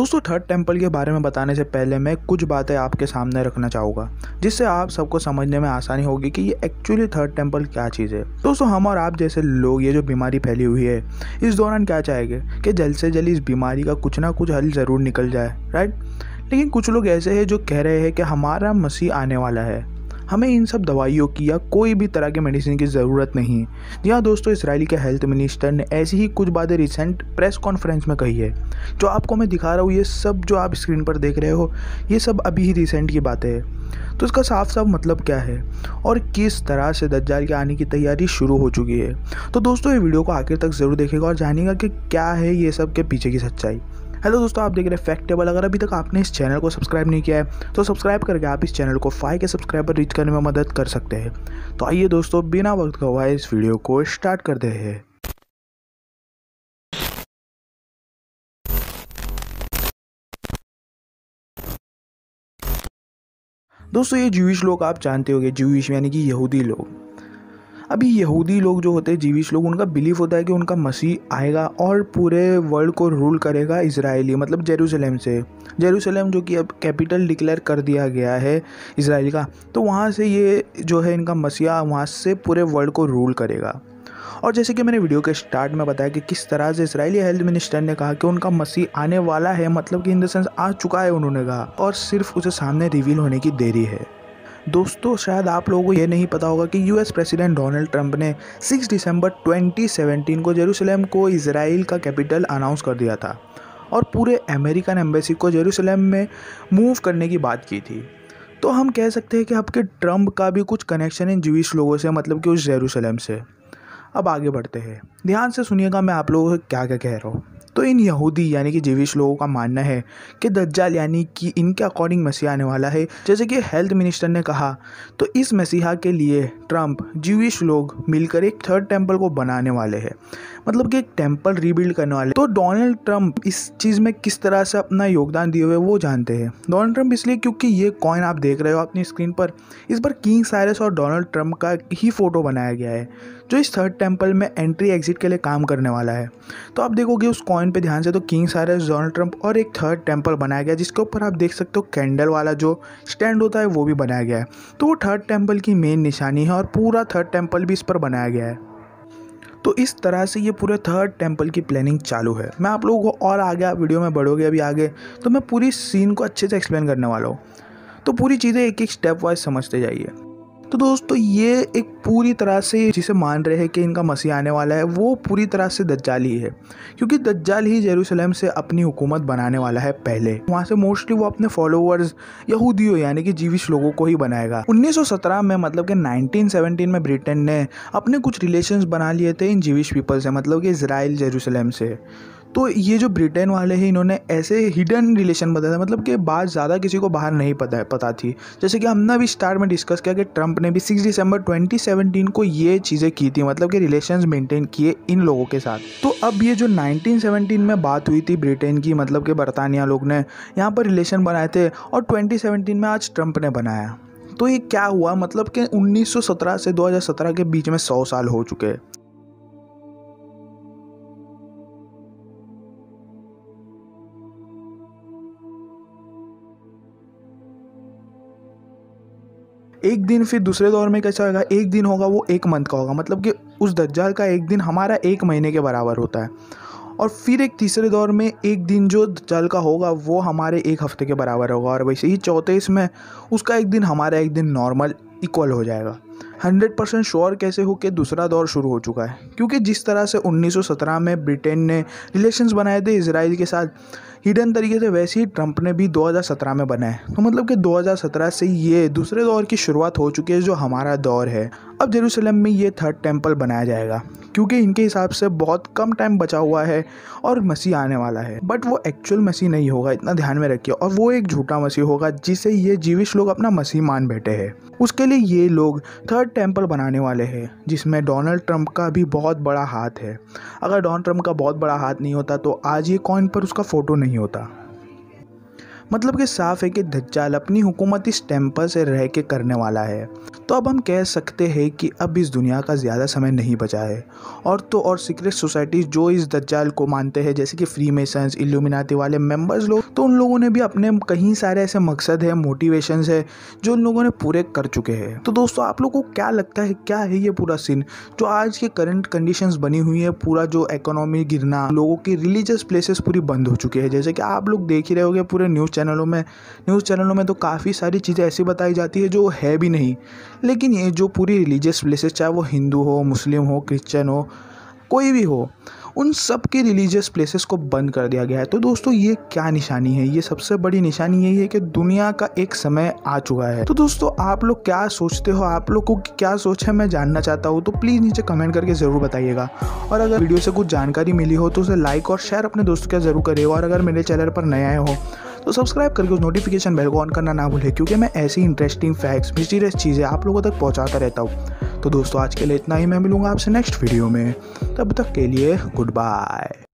दोस्तों third temple के बारे में बताने से पहले मैं कुछ बातें आपके सामने रखना चाहूँगा जिससे आप सबको समझने में आसानी होगी कि ये एक्चुअली थर्ड टेम्पल क्या चीज़ है। दोस्तों हम और आप जैसे लोग ये जो बीमारी फैली हुई है इस दौरान क्या चाहेंगे कि जल्द से जल्द इस बीमारी का कुछ ना कुछ हल ज़रूर निकल जाए, राइट। लेकिन कुछ लोग ऐसे हैं जो कह रहे हैं कि हमारा मसीह आने वाला है, हमें इन सब दवाइयों की या कोई भी तरह के मेडिसिन की ज़रूरत नहीं। जी हाँ दोस्तों, इसराइली के हेल्थ मिनिस्टर ने ऐसी ही कुछ बातें रिसेंट प्रेस कॉन्फ्रेंस में कही है। जो आपको मैं दिखा रहा हूँ ये सब जो आप स्क्रीन पर देख रहे हो ये सब अभी ही रिसेंट की बातें हैं। तो इसका साफ साफ मतलब क्या है और किस तरह से दज्जाल के आने की तैयारी शुरू हो चुकी है। तो दोस्तों ये वीडियो को आखिर तक ज़रूर देखिएगा और जानिएगा कि क्या है ये सब के पीछे की सच्चाई। हेलो दोस्तों, आप देख रहे हैं फैक्ट टेबल। अगर अभी तक आपने इस चैनल को सब्सक्राइब नहीं किया है तो सब्सक्राइब करके आप इस चैनल को 5 के सब्सक्राइबर रीच करने में मदद कर सकते हैं। तो आइए दोस्तों बिना वक्त गवाए इस वीडियो को स्टार्ट करते हैं। दोस्तों ये ज्यूइश लोग आप जानते होंगे, ज्यूइश यानी कि यहूदी लोग। अभी यहूदी लोग जो होते हैं ज्यूइश लोग, उनका बिलीफ होता है कि उनका मसीह आएगा और पूरे वर्ल्ड को रूल करेगा इजराइली, मतलब जेरूसलम से। जेरूसलम जो कि अब कैपिटल डिक्लेयर कर दिया गया है इजराइल का, तो वहाँ से ये जो है इनका मसीहा वहाँ से पूरे वर्ल्ड को रूल करेगा। और जैसे कि मैंने वीडियो के स्टार्ट में बताया कि किस तरह से इसराइली हेल्थ मिनिस्टर ने कहा कि उनका मसीह आने वाला है, मतलब कि इन द सेंस आ चुका है उन्होंने कहा, और सिर्फ उसे सामने रिवील होने की देरी है। दोस्तों शायद आप लोगों को ये नहीं पता होगा कि यूएस प्रेसिडेंट डोनाल्ड ट्रंप ने 6 दिसंबर 2017 को जेरूसलम को इजराइल का कैपिटल अनाउंस कर दिया था और पूरे अमेरिकन एम्बेसी को जेरूसलम में मूव करने की बात की थी। तो हम कह सकते हैं कि आपके ट्रंप का भी कुछ कनेक्शन है ज्यूइश लोगों से, मतलब कि उस जेरूसलम से। अब आगे बढ़ते हैं, ध्यान से सुनिएगा मैं आप लोगों को क्या क्या कह रहा हूँ। तो इन यहूदी यानी कि ज्यूइश लोगों का मानना है कि दज्जाल यानी कि इनके अकॉर्डिंग मसीहा आने वाला है। जैसे कि हेल्थ मिनिस्टर ने कहा, तो इस मसीहा के लिए ट्रंप ज्यूइश लोग मिलकर एक थर्ड टेम्पल को बनाने वाले हैं, मतलब कि एक टेम्पल रीबिल्ड करने वाले। तो डोनाल्ड ट्रंप इस चीज़ में किस तरह से अपना योगदान दिए हुए वो जानते हैं। डोनाल्ड ट्रंप इसलिए क्योंकि ये कॉइन आप देख रहे हो अपनी स्क्रीन पर, इस पर किंग साइरस और डोनाल्ड ट्रंप का ही फोटो बनाया गया है जो इस थर्ड टेम्पल में एंट्री एग्जिट के लिए काम करने वाला है। तो आप देखोगे उस कॉइन पे ध्यान से, तो किंग साइरस, डोनाल्ड ट्रंप और एक थर्ड टेम्पल बनाया गया जिसके ऊपर आप देख सकते हो कैंडल वाला जो स्टैंड होता है वो भी बनाया गया है। तो वो थर्ड टेम्पल की मेन निशानी है और पूरा थर्ड टेम्पल भी इस पर बनाया गया है। तो इस तरह से ये पूरे थर्ड टेम्पल की प्लानिंग चालू है। मैं आप लोगों को और आगे, आप वीडियो में बढ़ोगे अभी आगे, तो मैं पूरी सीन को अच्छे से एक्सप्लेन करने वाला हूँ। तो पूरी चीज़ें एक एक स्टेप वाइज समझते जाइए। तो दोस्तों ये एक पूरी तरह से जिसे मान रहे हैं कि इनका मसीह आने वाला है वो पूरी तरह से दज्जाल ही है, क्योंकि दज्जाल ही जेरूसलम से अपनी हुकूमत बनाने वाला है। पहले वहाँ से मोस्टली वो अपने फॉलोअर्स यहूदियों यानी कि जीविश लोगों को ही बनाएगा। 1917 में, मतलब कि 1917 में ब्रिटेन ने अपने कुछ रिलेशंस बना लिए थे इन जीविश पीपल से, मतलब कि इजराइल जेरूसलम से। तो ये जो ब्रिटेन वाले हैं इन्होंने ऐसे हिडन रिलेशन बताया, मतलब कि बात ज़्यादा किसी को बाहर नहीं पता थी। जैसे कि हमने भी स्टार्ट में डिस्कस किया कि ट्रंप ने भी 6 दिसंबर 2017 को ये चीज़ें की थी, मतलब कि रिलेशंस मेंटेन किए इन लोगों के साथ। तो अब ये जो 1917 में बात हुई थी ब्रिटेन की, मतलब कि बरतानिया लोग ने यहाँ पर रिलेशन बनाए थे और 2017 में आज ट्रंप ने बनाया। तो ये क्या हुआ, मतलब कि 1917 से 2017 के बीच में 100 साल हो चुके हैं। एक दिन फिर दूसरे दौर में कैसा होगा, एक दिन होगा वो एक मंथ का होगा, मतलब कि उस दज्जाल का एक दिन हमारा एक महीने के बराबर होता है। और फिर एक तीसरे दौर में एक दिन जो दज्जाल का होगा वो हमारे एक हफ्ते के बराबर होगा, और वैसे ही चौथे इसमें उसका एक दिन हमारा एक दिन नॉर्मल इक्वल हो जाएगा। 100% श्योर कैसे हो कि दूसरा दौर शुरू हो चुका है, क्योंकि जिस तरह से 1917 में ब्रिटेन ने रिलेशंस बनाए थे इजराइल के साथ हिडन तरीके से, वैसे ही ट्रंप ने भी 2017 में बनाए। तो मतलब कि 2017 से ये दूसरे दौर की शुरुआत हो चुकी है जो हमारा दौर है। अब जेरूसलम में ये थर्ड टेम्पल बनाया जाएगा, क्योंकि इनके हिसाब से बहुत कम टाइम बचा हुआ है और मसीह आने वाला है। बट वो एक्चुअल मसीह नहीं होगा, इतना ध्यान में रखिए, और वो एक झूठा मसीह होगा जिसे ये जीविश लोग अपना मसीह मान बैठे हैं। उसके लिए ये लोग थर्ड टेम्पल बनाने वाले हैं जिसमें डोनाल्ड ट्रंप का भी बहुत बड़ा हाथ है। अगर डोनाल्ड ट्रंप का बहुत बड़ा हाथ नहीं होता तो आज ये कॉइन पर उसका फ़ोटो नहीं होता। मतलब कि साफ है कि दज्जाल अपनी हुकूमत इस टेम्पल से रह के करने वाला है। तो तो अब हम कह सकते हैं कि अब इस दुनिया का ज़्यादा समय नहीं बचा है। और सीक्रेट सोसाइटीज़ जो इस दज्जाल को मानते हैं, जैसे कि फ्रीमेसन्स, इल्यूमिनाटी वाले मेंबर्स लोग, तो उन लोगों ने भी अपने कई सारे ऐसे मकसद है, मोटिवेशंस है जो उन लोगों ने पूरे कर चुके हैं। तो दोस्तों आप लोगों को क्या लगता है, क्या है ये पूरा सीन जो आज के करंट कंडीशंस बनी हुई है? पूरा जो इकोनॉमी गिरना, लोगों की रिलीजियस प्लेसेस पूरी बंद हो चुकी है। जैसे कि आप लोग देख ही रहे होगे पूरे न्यूज़ चैनलों में तो काफ़ी सारी चीज़ें ऐसी बताई जाती है जो है भी नहीं। लेकिन ये जो पूरी रिलीजियस प्लेसेस, चाहे वो हिंदू हो, मुस्लिम हो, क्रिश्चियन हो, कोई भी हो, उन सब के रिलीजियस प्लेसेस को बंद कर दिया गया है। तो दोस्तों ये क्या निशानी है? ये सबसे बड़ी निशानी यही है कि दुनिया का एक समय आ चुका है। तो दोस्तों आप लोग क्या सोचते हो? आप लोग को क्या सोच है, मैं जानना चाहता हूँ। तो प्लीज़ नीचे कमेंट करके ज़रूर बताइएगा। और अगर वीडियो से कुछ जानकारी मिली हो तो उसे लाइक और शेयर अपने दोस्तों के ज़रूर करिएगा। और अगर मेरे चैनल पर नए आए हो तो सब्सक्राइब करके उस नोटिफिकेशन बेल को ऑन करना ना भूलें, क्योंकि मैं ऐसी इंटरेस्टिंग फैक्ट्स, मिस्टीरियस चीज़ें आप लोगों तक पहुंचाता रहता हूं। तो दोस्तों आज के लिए इतना ही। मैं मिलूंगा आपसे नेक्स्ट वीडियो में। तब तक के लिए गुड बाय।